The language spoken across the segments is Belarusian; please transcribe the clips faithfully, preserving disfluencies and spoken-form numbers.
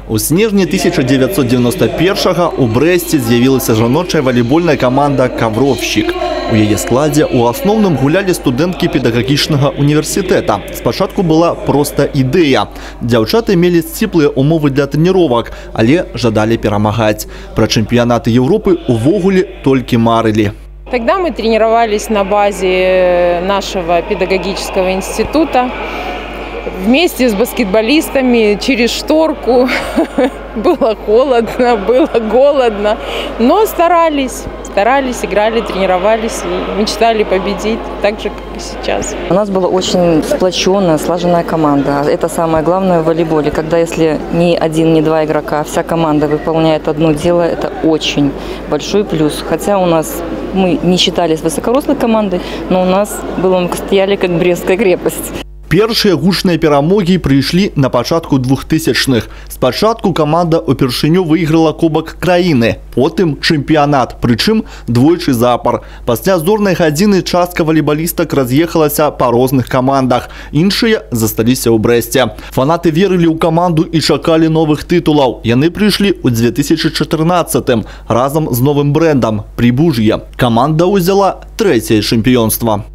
У снежні тисяча дев'ятсот дев'яносто першого у Бресті з'явилася жаночая волейбольная команда «Ковровщик». У яе складзе у асноўным гулялі студэнткі педагагічнага універсітэта. Спачатку была проста ідэя. Дзяўчаты мелі сціплыя умовы для трэніровак, але жадалі перамагаць. Пра чэмпіянаты Еўропы увогуле толькі марылі. Тогда мы тренировались на базе нашего педагогического института вместе с баскетболистами через шторку. Было холодно, было голодно, но старались. Старались, играли, тренировались и мечтали победить, так же, как и сейчас. У нас была очень сплоченная, слаженная команда. Это самое главное в волейболе. Когда если ни один, ни два игрока, вся команда выполняет одно дело, это очень большой плюс. Хотя у нас мы не считались высокорослой командой, но у нас было, мы стояли как Брестская крепость. Першыя гучныя перамогі прыйшлі на пачатку двухтысячных. Спачатку каманда упершыню выйграла кубак краіны, потым чэмпіянат, прычым двойчы запар. Пасля зорнай гадзіны частка валейбалістак раз'ехалася па розных камандах. Іншыя засталіся ў Брэсце. Фанаты верылі ў каманду і чакалі новых тытулаў. Яны прыйшлі ў две тысячи чатырнаццатым разам з новым брэндам «Прибужье». Каманда ўзяла трэцяе чэмпіёнства.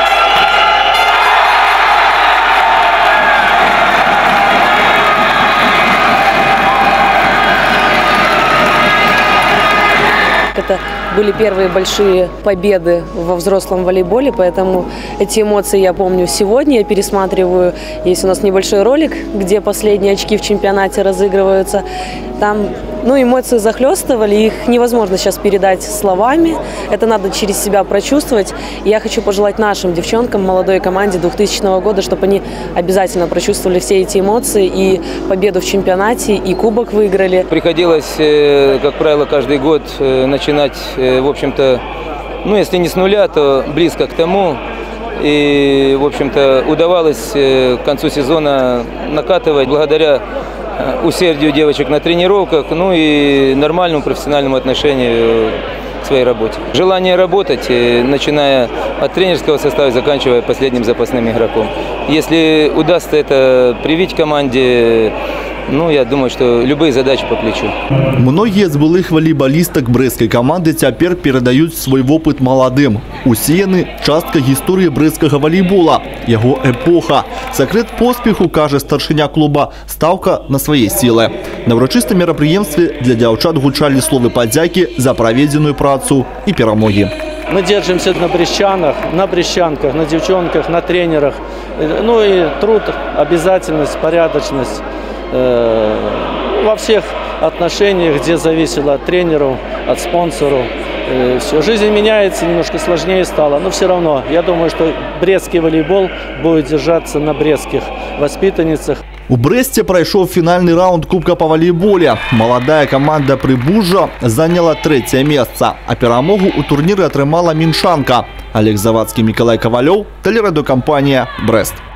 Это были первые большие победы во взрослом волейболе, поэтому эти эмоции я помню сегодня. Я пересматриваю, есть у нас небольшой ролик, где последние очки в чемпионате разыгрываются. Там ну, эмоции захлестывали, их невозможно сейчас передать словами. Это надо через себя прочувствовать. И я хочу пожелать нашим девчонкам, молодой команде двухтысячного года, чтобы они обязательно прочувствовали все эти эмоции и победу в чемпионате, и кубок выиграли. Приходилось, как правило, каждый год начинать, в общем-то, ну, если не с нуля, то близко к тому. И, в общем-то, удавалось к концу сезона накатывать благодаря усердию девочек на тренировках, ну и нормальному профессиональному отношению к своей работе. Желание работать, начиная от тренерского состава, заканчивая последним запасным игроком. Если удастся это привить команде, ну, я думаю, что любые задачи по плечу. Многие з былых волейбалістак брэсцкай команды цяпер перадаюць свой вопыт маладым. Усе яны частка гісторыі брэсцкага волейбола, яго эпоха. Сакрэт поспеху, кажа старшыня клуба, стаўка на свае сілы. На ўрачыстым мерапрыемстве для дзяўчат гучалі словы падзякі за праведзеную працу і перамогі. Мы держимся на брестчанах, на брестчанках, на девчонках, на тренерах. Ну и труд, обязательность, порядочность. Во всех отношениях, где зависело от тренеров, от спонсоров. Все. Жизнь меняется, немножко сложнее стало, но все равно, я думаю, что брестский волейбол будет держаться на брестских воспитанницах. У Брэсце прайшоў фінальны раунд кубка па валейболе. Маладая каманда «Прибужжа» заняла трэцяе месца, а перамогу ў турніры атрымала мінчанка. Олег Завадскі, Миколай Ковалёв, тэлерадыёкампанія «Брэст».